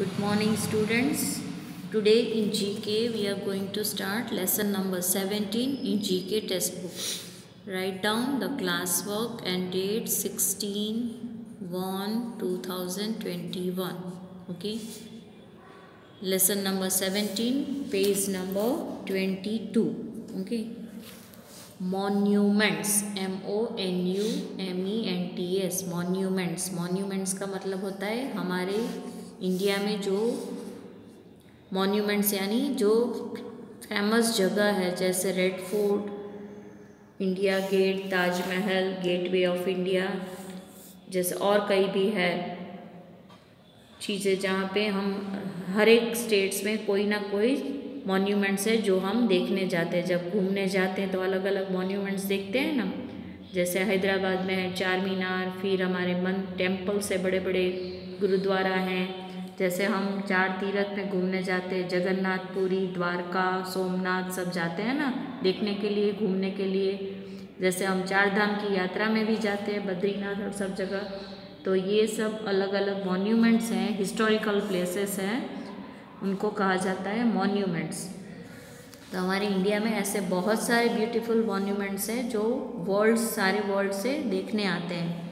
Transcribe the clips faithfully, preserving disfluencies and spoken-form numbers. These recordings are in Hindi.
Good morning students. Today in G K we are going to start lesson number seventeen in G K textbook. Write down the classwork and date sixteen one two thousand twenty-one. Okay. Lesson number seventeen, page number twenty-two. Okay. Monuments, M O N U M E N T S, monuments. Monuments का मतलब होता है हमारे इंडिया में जो मॉन्यूमेंट्स यानी जो फेमस जगह है, जैसे red fort, India gate, Taj Mahal, gateway of India, जैसे और कई भी है चीज़ें जहाँ पे हम हर एक स्टेट्स में कोई ना कोई मॉन्यूमेंट्स है जो हम देखने जाते हैं। जब घूमने जाते हैं तो अलग अलग मॉन्यूमेंट्स देखते हैं ना, जैसे हैदराबाद में है चार मीनार, फिर हमारे मन टेम्पल से बड़े बड़े गुरुद्वारा हैं। जैसे हम चार तीर्थ में घूमने जाते हैं, जगन्नाथ पुरी, द्वारका, सोमनाथ सब जाते हैं ना देखने के लिए, घूमने के लिए। जैसे हम चार धाम की यात्रा में भी जाते हैं, बद्रीनाथ और सब जगह। तो ये सब अलग अलग मॉन्यूमेंट्स हैं, हिस्टोरिकल प्लेसेस हैं, उनको कहा जाता है मॉन्यूमेंट्स। तो हमारे इंडिया में ऐसे बहुत सारे ब्यूटीफुल मॉन्यूमेंट्स हैं जो वर्ल्ड सारे वर्ल्ड से देखने आते हैं।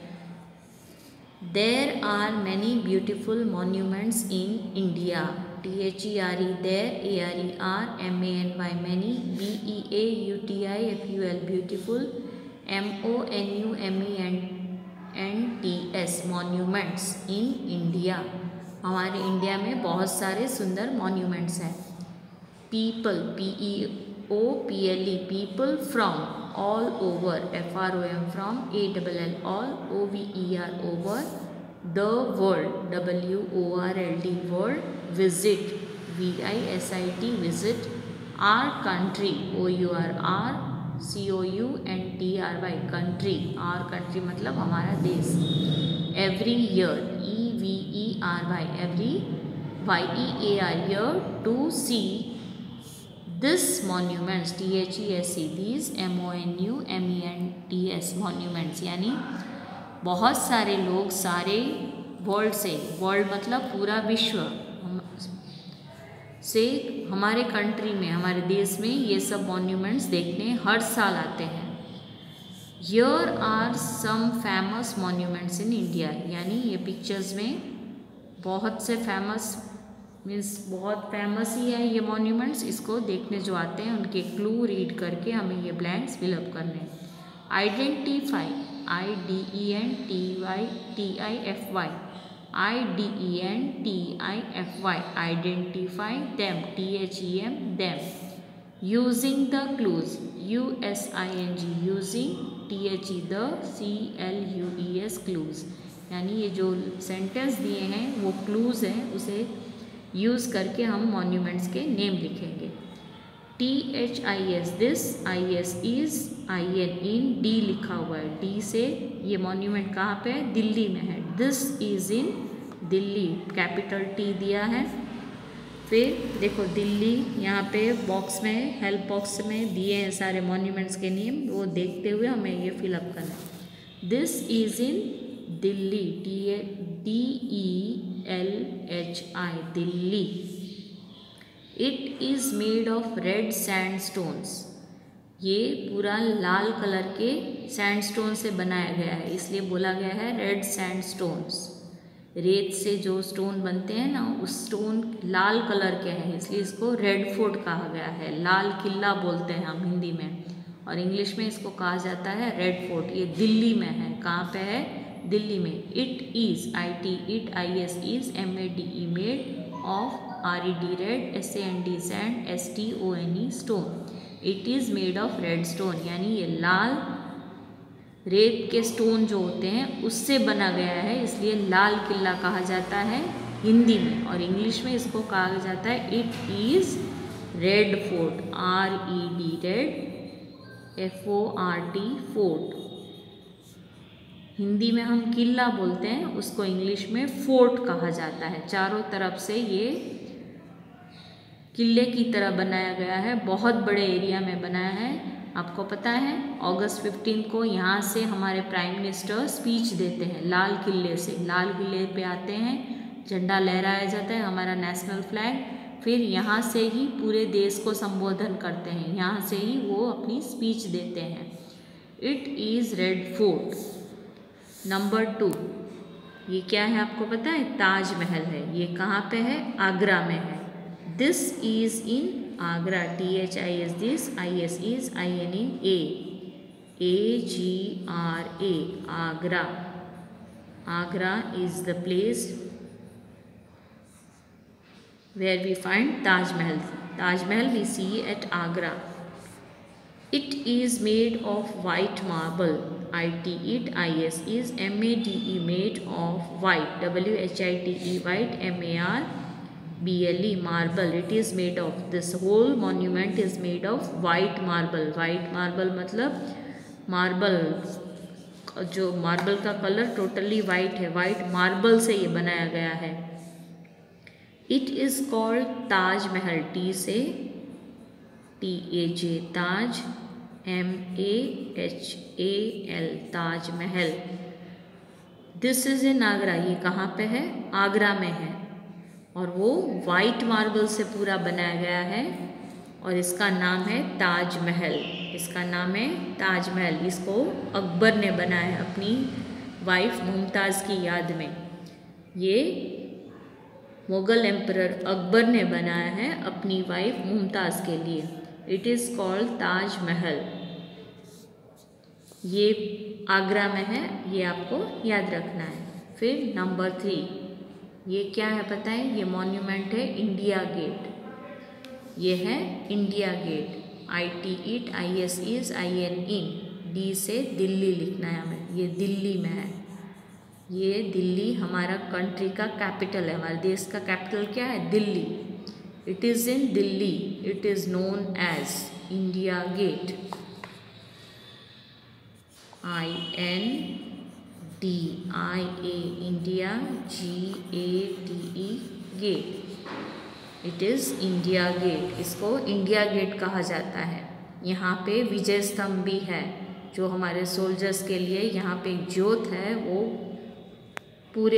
There are many beautiful monuments in India. T H E R E there, A R E are, M A N Y many, B E A U T I F U L beautiful, M O N U M E N N T S monuments in India. हमारे इंडिया में बहुत सारे सुंदर मॉन्यूमेंट्स हैं। People, P E O P L E, people from all over, F R O M from, A double L all, O V E R over, the world, W O R L D world, visit, V I S I T visit, our country, O U R our C O U N T R Y country, our country मतलब हमारा देश। Every year, E V E R Y, every, Y E A R year, to see this monuments, T H E S C, these, M O N U M E N T S monuments, यानी बहुत सारे लोग सारे वर्ल्ड से, वर्ल्ड मतलब पूरा विश्व से हमारे कंट्री में, हमारे देश में ये सब मॉन्यूमेंट्स देखने हर साल आते हैं। Here are some famous monuments in India, यानी ये पिक्चर्स में बहुत से फेमस मीन्स बहुत फेमस ही है ये मॉन्यूमेंट्स। इसको देखने जो आते हैं उनके क्लू रीड करके हमें ये ब्लैंक्स फिलअप करने। Identify, I D E N T Y T I F Y, I D E N T I F Y, identify them, T H E M them. Using the clues, U S I N G, using, T H E the, C L U E S, clues, यानी ये जो सेंटेंस दिए हैं वो क्लूज हैं, उसे यूज़ करके हम मॉन्यूमेंट्स के नेम लिखेंगे। T H I S this, I S is, I N in, D लिखा हुआ है, डी से ये मॉन्यूमेंट कहाँ पे है, दिल्ली में है। This is in Delhi, capital T दिया है। फिर देखो दिल्ली यहाँ पे बॉक्स में, हेल्प बॉक्स में दिए हैं सारे मॉन्यूमेंट्स के नेम, वो देखते हुए हमें ये फिलअप करना है। This is in Delhi, T D E L H I, Delhi. It is made of red sandstones, ये पूरा लाल कलर के सैंडस्टोन से बनाया गया है, इसलिए बोला गया है रेड सैंडस्टोन्स। रेत से जो स्टोन बनते हैं ना, उस स्टोन लाल कलर के हैं, इसलिए इसको रेड फोर्ट कहा गया है। लाल किला बोलते हैं हम हिंदी में, और इंग्लिश में इसको कहा जाता है रेड फोर्ट। ये दिल्ली में है, कहाँ पे है, दिल्ली में। It is, I T, it, I S is, M A D E, made of, R E D red, S A N D sand, S T O N E stone. It is made of red stone, यानी ये लाल रेत के स्टोन जो होते हैं उससे बना गया है, इसलिए लाल किला कहा जाता है हिंदी में, और इंग्लिश में इसको कहा जाता है it is red fort, R E D red, F O R T fort. Hindi में हम किला बोलते हैं, उसको इंग्लिश में फोर्ट कहा जाता है। चारों तरफ से ये किले की तरह बनाया गया है, बहुत बड़े एरिया में बनाया है। आपको पता है अगस्त फिफ्टीन को यहाँ से हमारे प्राइम मिनिस्टर स्पीच देते हैं लाल किले से, लाल किले पे आते हैं, झंडा लहराया जाता है, हमारा नेशनल फ्लैग। फिर यहाँ से ही पूरे देश को संबोधन करते हैं, यहाँ से ही वो अपनी स्पीच देते हैं। It is red fort. Number two, ये क्या है आपको पता है? ताजमहल है। ये कहाँ पे है? आगरा में है। This is in Agra. T H I S this, I S is, I N in A, A G R A, Agra. Agra is the place where we find Taj Mahal. Taj Mahal we see at Agra. It is made of white marble. I T it, I S is, M A D E, made of white, W H I T E, white, M A R B L E, marble. It is made of, this whole monument is made of white marble. White marble मतलब marble, जो marble का कलर टोटली white है, white marble से ये बनाया गया है। It is called Taj Mahal, T से T A J, Taj, M A H A L, Taj Mahal. This is in Agra. ये कहाँ पे है? आगरा में है। और वो वाइट मार्बल से पूरा बनाया गया है और इसका नाम है ताज महल। इसका नाम है ताज महल। इसको अकबर ने बनाया है अपनी वाइफ मुमताज़ की याद में। ये मुग़ल एम्परर अकबर ने बनाया है अपनी वाइफ मुमताज़ के लिए। It is called Taj Mahal. ये आगरा में है, ये आपको याद रखना है। फिर नंबर थ्री, ये क्या है पता है? ये मॉन्यूमेंट है इंडिया गेट। ये है India gate. I T it, I S is, I N in, D से दिल्ली लिखना है हमें। ये दिल्ली में है। ये दिल्ली हमारा कंट्री का कैपिटल है। हमारे देश का कैपिटल क्या है? Delhi. It is in Delhi. It is known as India gate. I N D I A, India, G A T E, gate. It is India gate. इसको इंडिया गेट कहा जाता है। यहाँ पे विजय स्तंभ भी है, जो हमारे सोल्जर्स के लिए यहाँ पे एक ज्योत है, वो पूरे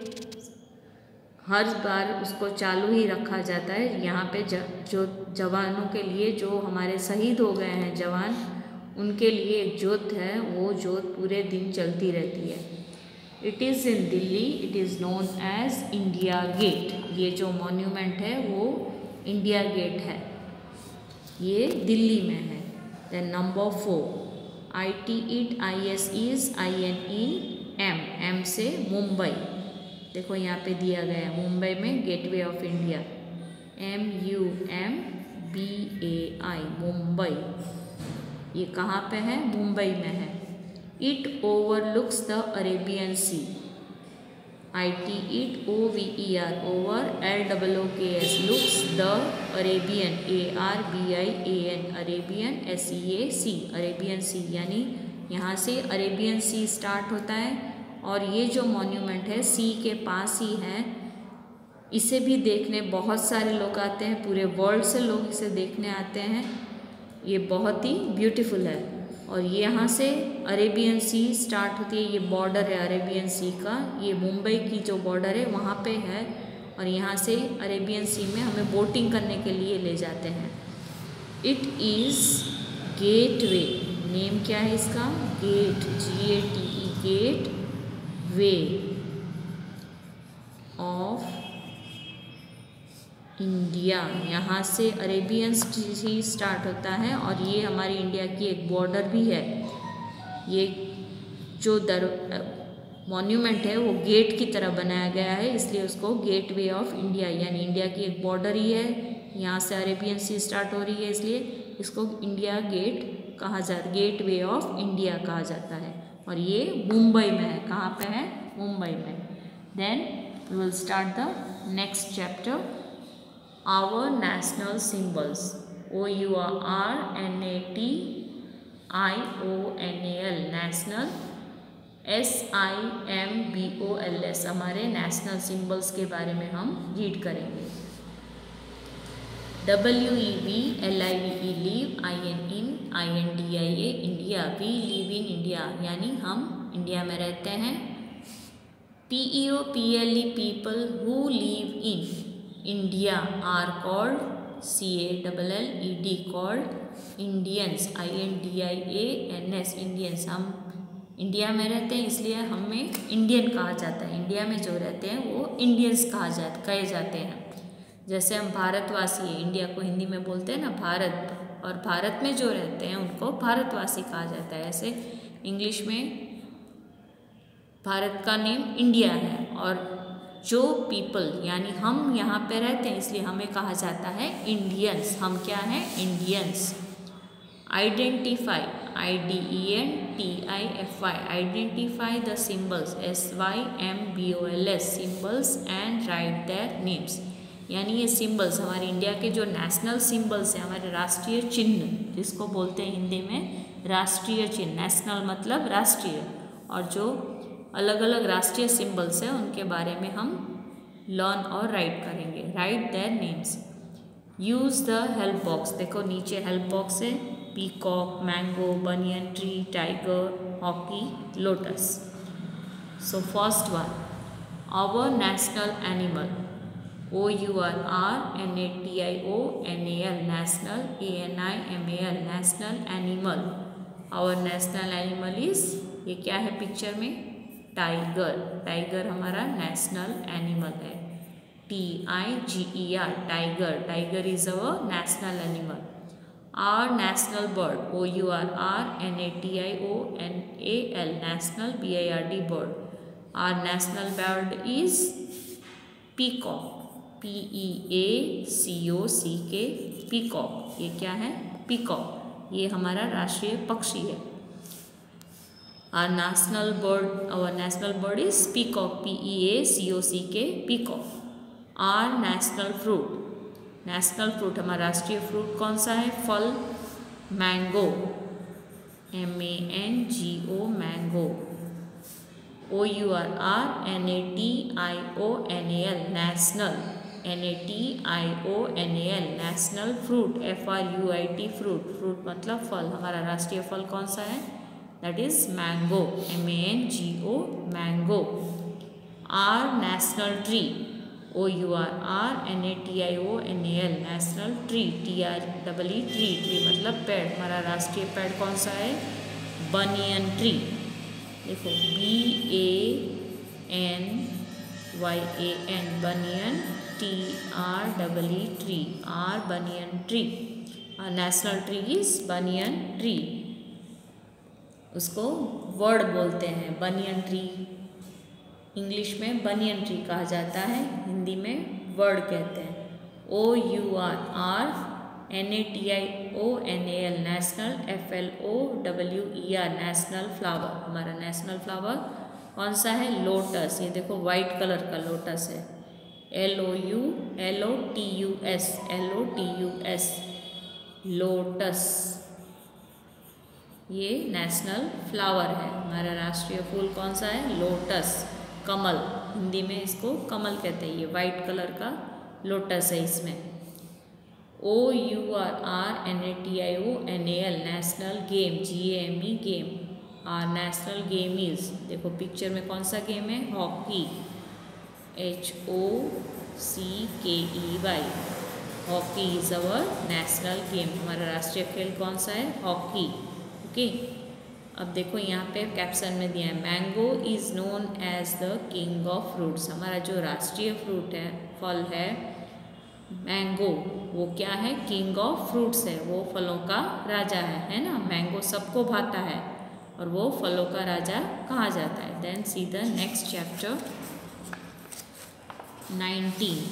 हर बार उसको चालू ही रखा जाता है। यहाँ पे ज, जो जवानों के लिए, जो हमारे शहीद हो गए हैं जवान, उनके लिए एक ज्योत है, वो ज्योत पूरे दिन चलती रहती है। It is in Delhi. It is known as India gate. ये जो मॉन्यूमेंट है वो इंडिया गेट है, ये दिल्ली में है। Then number four, I T it, I S is, I N in, M, M से मुंबई। देखो यहाँ पे दिया गया है मुंबई में gateway of India, M U M B A I, Mumbai. ये कहाँ पे है? मुंबई में है। It overlooks the Arabian sea. I T it, O V E R, over, L double O K S, looks the Arabian, A R B I A N, Arabian, S E A sea, Arabian sea. यानी यहाँ से अरेबियन सी स्टार्ट होता है और ये जो मॉन्यूमेंट है सी के पास ही है। इसे भी देखने बहुत सारे लोग आते हैं, पूरे वर्ल्ड से लोग इसे देखने आते हैं। ये बहुत ही ब्यूटीफुल है। और ये यहाँ से अरेबियन सी स्टार्ट होती है। ये बॉर्डर है अरेबियन सी का, ये मुंबई की जो बॉर्डर है वहाँ पे है। और यहाँ से अरेबियन सी में हमें बोटिंग करने के लिए ले जाते हैं। It is gateway. Name क्या है इसका? Gate, G A T E, gateway of India. यहाँ से अरेबियन सी स्टार्ट होता है और ये हमारी इंडिया की एक बॉर्डर भी है। ये जो दर मॉन्यूमेंट है वो गेट की तरह बनाया गया है, इसलिए उसको गेट वे ऑफ इंडिया, यानी इंडिया की एक बॉर्डर ही है। यहाँ से अरेबियन सी स्टार्ट हो रही है, इसलिए इसको इंडिया गेट कहा जाता, गेट वे ऑफ इंडिया कहा जाता है। और ये मुंबई में है। कहाँ पे है? मुंबई में। Then we will start the next chapter, our national symbols. O U R N A T I O N A L, national, S I M B O L S, हमारे नेशनल सिम्बल्स के बारे में हम रीड करेंगे। W E V, L I V E, live, I N in, I N D I A, India, we live in India, यानी हम इंडिया में रहते हैं। P E O P L E people who live in India are called C A L L E D called Indians. I N D I A N S Indians. हम इंडिया में रहते हैं इसलिए हमें इंडियन कहा जाता है. इंडिया में जो रहते हैं वो इंडियंस कहा जाते कहे जाते हैं. जैसे हम भारतवासी हैं, इंडिया को हिंदी में बोलते हैं ना भारत, और भारत में जो रहते हैं उनको भारतवासी कहा जाता है. ऐसे इंग्लिश में भारत का नेम इंडिया है, और जो पीपल यानी हम यहाँ पे रहते हैं इसलिए हमें कहा जाता है इंडियंस. हम क्या हैं? Indians. Identify, I D E N T I F I, identify the symbols, S Y M B O L S, symbols and write their names. यानी ये सिम्बल्स हमारे इंडिया के जो नेशनल सिम्बल्स हैं, हमारे राष्ट्रीय चिन्ह जिसको बोलते हैं हिंदी में राष्ट्रीय चिन्ह. नेशनल मतलब राष्ट्रीय, और जो अलग अलग राष्ट्रीय सिम्बल्स हैं उनके बारे में हम लर्न और राइट करेंगे. Write their names. Use the help box. देखो नीचे हेल्प बॉक्स है. Peacock, mango, banyan tree, tiger, hockey, lotus. So first one, our national animal. O U R R N A T I O N A L, national. A N I M A L, national animal. Our national animal is, ये क्या है पिक्चर में? टाइगर. टाइगर हमारा नेशनल एनिमल है. T I G E R, tiger. Tiger is our national animal. Our national bird. O U R R N A T I O N A L, national. B I R D, bird. Our national bird is peacock. P E A C O C K, peacock. ये क्या है? पीकॉक. ये हमारा राष्ट्रीय पक्षी है. Our national bird, our national bird is peacock. P E A C O C K, peacock. Our national fruit. National fruit, हमारा राष्ट्रीय फ्रूट कौन सा है? फल. Mango. M A N G O, mango. O U R R N A T I O N A L, national. N A T I O N A L, national. Fruit, F R U I T, fruit. Fruit मतलब फल. हमारा राष्ट्रीय फल कौन सा है? That is mango. M A N G O, mango. Our national tree. O U R R N A T I O N A L, national. Tree, T R E E, tree. Tree मतलब पेड़. हमारा राष्ट्रीय पेड़ कौन सा है? Banyan tree. देखो B A N Y A N, banyan. T R E E, tree. R, banyan tree. National tree is banyan tree. उसको वर्ड बोलते हैं बनियन ट्री. इंग्लिश में बनियन ट्री कहा जाता है, हिंदी में वर्ड कहते हैं. O U R R N A T I O N A L, national. F L O W E R, national flower. हमारा नेशनल फ्लावर कौन सा है? लोटस. ये देखो वाइट कलर का लोटस है. L O U L O T U S, L O T U S, lotus. ये नेशनल फ्लावर है. हमारा राष्ट्रीय फूल कौन सा है? लोटस. कमल, हिंदी में इसको कमल कहते हैं. ये वाइट कलर का लोटस है इसमें. O U R R N A T I O N A L, national. Game, G A M E, game. Our national game is, देखो पिक्चर में कौन सा गेम है? Hockey. H O C K E Y, hockey is our national game. हमारा राष्ट्रीय खेल कौन सा है? हॉकी. ओके. अब देखो यहाँ पे कैप्शन में दिया है, mango is known as the king of fruits. हमारा जो राष्ट्रीय फ्रूट है, फल है मैंगो, वो क्या है? किंग ऑफ फ्रूट्स है. वो फलों का राजा है, है ना. मैंगो सबको भाता है और वो फलों का राजा कहा जाता है. Then see the next chapter nineteen,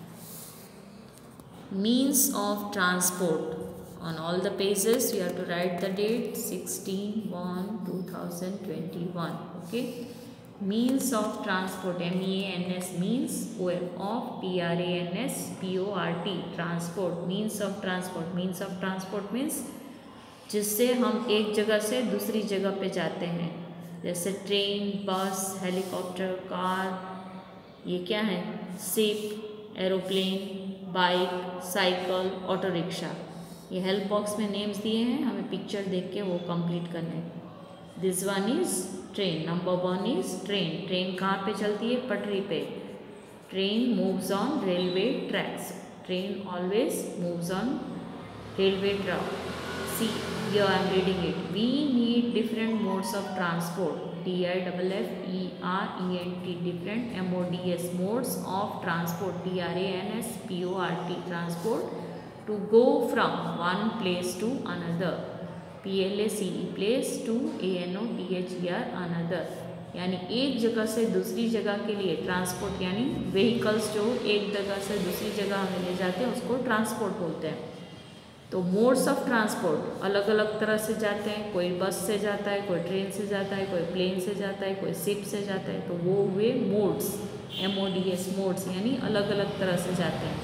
means of transport. On all the pages you have to write the date sixteen one two thousand twenty-one. Okay. Means of transport, M E A N S, means. O of T R A N S P O R T, transport. Means of transport, means of transport means जिससे हम एक जगह से दूसरी जगह पे जाते हैं. जैसे ट्रेन, बस, हेलीकॉप्टर, कार. ये क्या है? Ship, aeroplane, bike, cycle, auto rickshaw. ये हेल्प बॉक्स में नेम्स दिए हैं, हमें पिक्चर देख के वो कंप्लीट करना है. This one is train. Number one is train. Train कहाँ पे चलती है? पटरी पे. Train moves on railway tracks. Train always moves on railway track. See, here I am reading it. We need different modes of transport. D I F F E R E N T. Different M O D S modes of transport. T R A N S P O R T. Transport to go from one place to another. P L A C E. Place to A N O T H E R. Another. यानी एक जगह से दूसरी जगह के लिए ट्रांसपोर्ट, यानी व्हीकल्स जो एक जगह से दूसरी जगह हमें ले जाते हैं उसको ट्रांसपोर्ट बोलते हैं. तो मोड्स ऑफ ट्रांसपोर्ट अलग अलग तरह से जाते हैं. कोई बस से जाता है, कोई ट्रेन से जाता है, कोई प्लेन से जाता है, कोई शिप से जाता है. तो वो हुए modes. M O D S modes, यानी अलग अलग तरह से जाते हैं.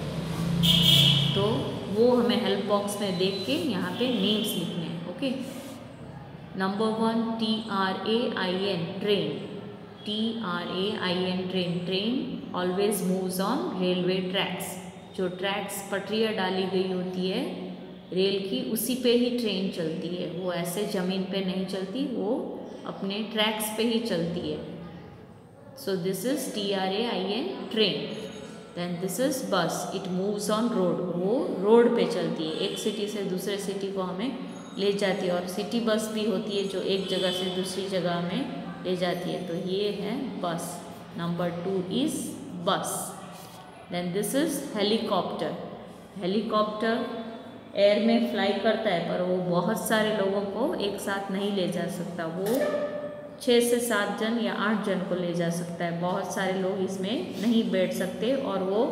तो वो हमें हेल्प बॉक्स में देख के यहाँ पे नेम्स लिखने हैं. Okay. Number one, T R A I N train. T R A I N train. Train always moves on railway tracks. जो ट्रैक्स पटरियाँ डाली गई होती है रेल की, उसी पे ही ट्रेन चलती है. वो ऐसे ज़मीन पे नहीं चलती, वो अपने ट्रैक्स पे ही चलती है. So this is T R A I N train. Then this is bus. It moves on road. वो रोड पे चलती है. एक सिटी से दूसरे सिटी को हमें ले जाती है. और सिटी बस भी होती है जो एक जगह से दूसरी जगह हमें ले जाती है. तो ये है bus. Number two is bus. Then this is helicopter. Helicopter air में फ्लाई करता है, पर वो बहुत सारे लोगों को एक साथ नहीं ले जा सकता. वो छः से सात जन या आठ जन को ले जा सकता है. बहुत सारे लोग इसमें नहीं बैठ सकते और वो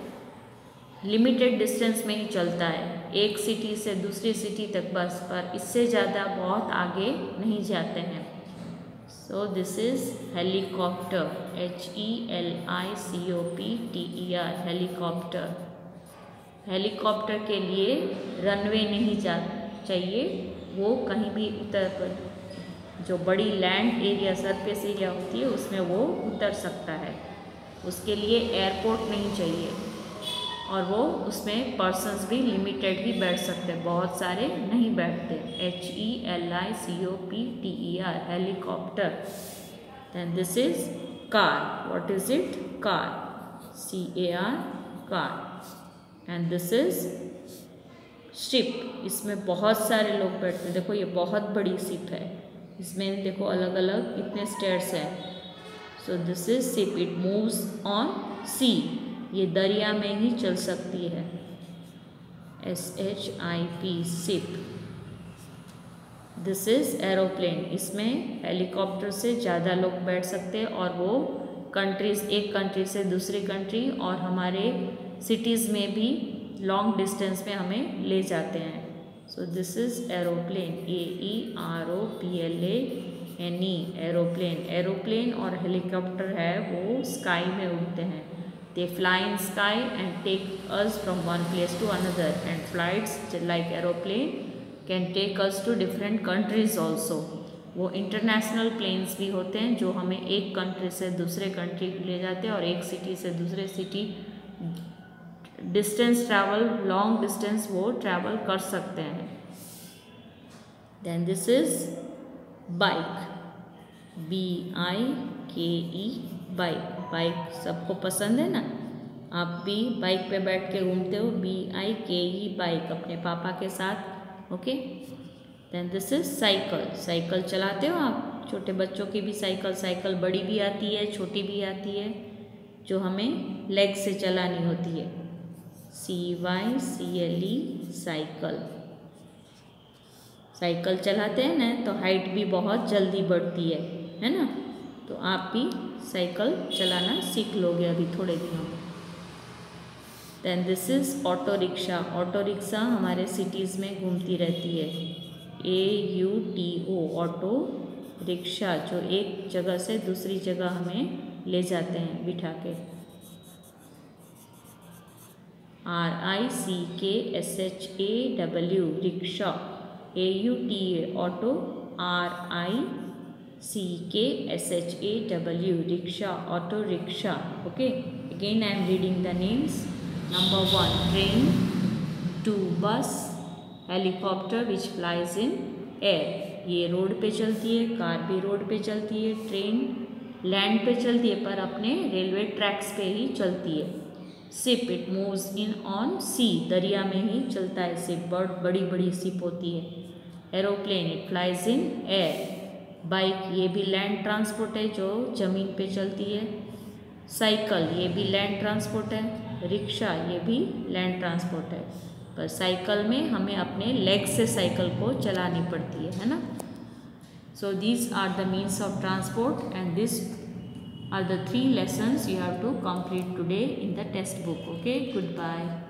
लिमिटेड डिस्टेंस में ही चलता है. एक सिटी से दूसरी सिटी तक बस, पर इससे ज़्यादा बहुत आगे नहीं जाते हैं. So this is helicopter. H E L I C O P T E R. Helicopter. Helicopter के लिए रनवे नहीं जा चाहिए. वो कहीं भी उतर कर, जो बड़ी लैंड एरिया सरफेस एरिया होती है उसमें वो उतर सकता है. उसके लिए एयरपोर्ट नहीं चाहिए. और वो उसमें पर्सन्स भी लिमिटेड ही बैठ सकते हैं, बहुत सारे नहीं बैठते. H E L I C O P T E R. Helicopter. Then this is car. What is it? Car. C A R. Car. And this is ship. इसमें बहुत सारे लोग बैठते हैं. देखो ये बहुत बड़ी शिप है. इसमें देखो अलग अलग इतने स्टेयर्स हैं. So this is ship. It moves on sea. ये दरिया में ही चल सकती है. S H I P. Ship. This is aeroplane. इसमें हेलीकॉप्टर से ज़्यादा लोग बैठ सकते हैं और वो कंट्रीज, एक कंट्री से दूसरी कंट्री और हमारे सिटीज़ में भी लॉन्ग डिस्टेंस में हमें ले जाते हैं. So this is aeroplane. A E R O P L A N E. Aeroplane. Aeroplane और हेलीकॉप्टर है वो स्काई में उड़ते हैं. They fly in sky and take us from one place to another. And flights like aeroplane can take us to different countries also. वो इंटरनेशनल प्लेन्स भी होते हैं जो हमें एक कंट्री से दूसरे कंट्री ले जाते हैं और एक सिटी से दूसरे city distance travel, long distance वो ट्रैवल कर सकते हैं. Then this is bike. B I K E. Bike. Bike सबको पसंद है ना. आप भी बाइक पे बैठ के घूमते हो. B I K E. Bike. अपने पापा के साथ. Okay. Then this is cycle. Cycle चलाते हो आप. छोटे बच्चों की भी साइकिल. साइकिल बड़ी भी आती है, छोटी भी आती है, जो हमें लेग से चलानी होती है. C Y C L E. Cycle. Cycle चलाते हैं ना तो हाइट भी बहुत जल्दी बढ़ती है, है ना. तो आप भी साइकिल चलाना सीख लोगे अभी थोड़े दिनों में. Then this is auto rickshaw. Auto rickshaw हमारे सिटीज़ में घूमती रहती है. A U T O. Auto rickshaw, जो एक जगह से दूसरी जगह हमें ले जाते हैं बिठा के. Are I C K S H A W. Rickshaw. A U T A. Auto. R I C K S H A W. Rickshaw. Auto rickshaw. Okay. Again I am reading the names. Number one, train. Two, bus. Helicopter which flies in air. ये रोड पे चलती है, कार भी रोड पे चलती है, ट्रेन लैंड पे चलती है पर अपने रेलवे ट्रैक्स पे ही चलती है। Ship it moves in on sea, दरिया में ही चलता है शिप, बड़ बड़ी बड़ी शिप होती है। Aeroplane it flies in air. Bike ये भी लैंड ट्रांसपोर्ट है जो ज़मीन पे चलती है। साइकिल ये भी लैंड ट्रांसपोर्ट है। रिक्शा ये भी लैंड ट्रांसपोर्ट है, पर साइकिल में हमें अपने लेग से साइकिल को चलानी पड़ती है है ना। So these are the means of transport and this are the three lessons you have to complete today in the test book. Okay, goodbye.